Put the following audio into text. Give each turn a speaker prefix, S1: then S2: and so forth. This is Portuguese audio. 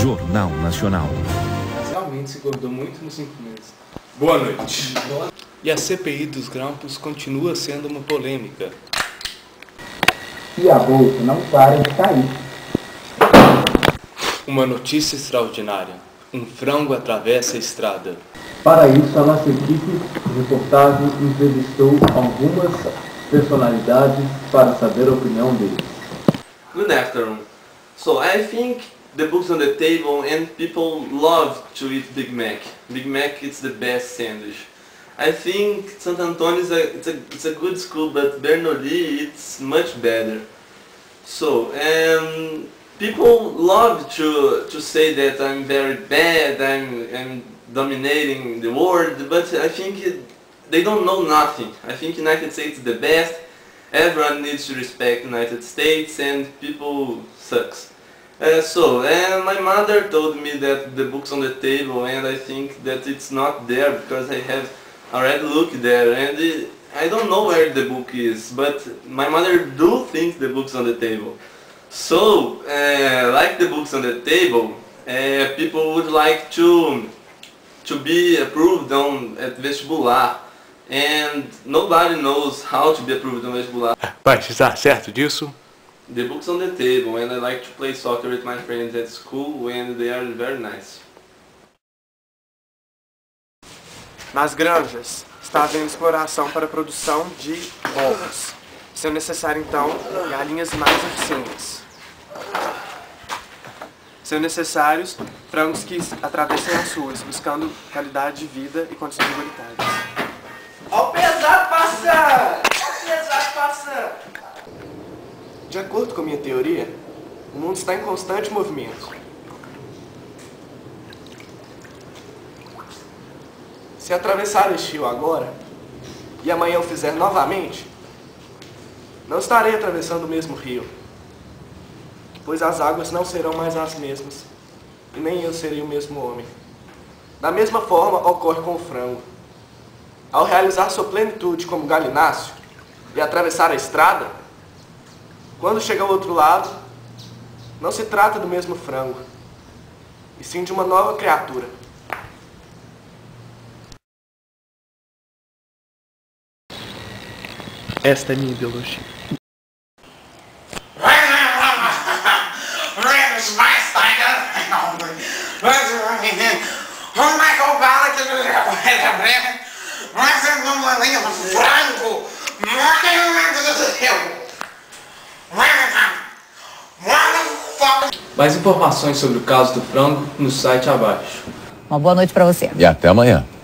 S1: Jornal Nacional.
S2: Realmente se engordou muito nos 5 meses. Boa noite. E a CPI dos grampos continua sendo uma polêmica.
S3: E a bolsa não para de cair.
S2: Uma notícia extraordinária. Um frango atravessa a estrada.
S3: Para isso, a nossa equipe de reportagem entrevistou algumas personalidades para saber a opinião deles.
S4: Good afternoon. So I think the book's on the table and people love to eat Big Mac. Big Mac is the best sandwich. I think Santo Antônio it's a good school, but Bernoulli it's much better. So people love to say that I'm very bad, I'm dominating the world, but I think they don't know nothing. I think United States is the best. Everyone needs to respect United States, and people sucks. My mother told me that the book's on the table, and I think that it's not there because I have already looked there, and I don't know where the book is, but my mother do think the book's on the table. So, like the books on the table, people would like to be approved at vestibular, and nobody knows how to be approved on vestibular.
S2: Vai estar certo disso?
S4: The book's on the table, and I like to play soccer with my friends at school, and they are very nice.
S5: Nas granjas, está havendo exploração para a produção de ovos. São necessários, então, galinhas mais eficientes. São necessários frangos que atravessem as ruas, buscando qualidade de vida e condições igualitárias.
S6: Ó o pesado passando! Ó o pesado passando!
S5: De acordo com a minha teoria, o mundo está em constante movimento. Se atravessar este rio agora, e amanhã o fizer novamente, não estarei atravessando o mesmo rio, pois as águas não serão mais as mesmas, e nem eu serei o mesmo homem. Da mesma forma ocorre com o frango. Ao realizar sua plenitude como galináceo e atravessar a estrada, quando chega ao outro lado, não se trata do mesmo frango, e sim de uma nova criatura. Esta é minha ideologia.
S2: Mais informações sobre o caso do frango no site abaixo.
S7: Uma boa noite para você.
S1: E até amanhã.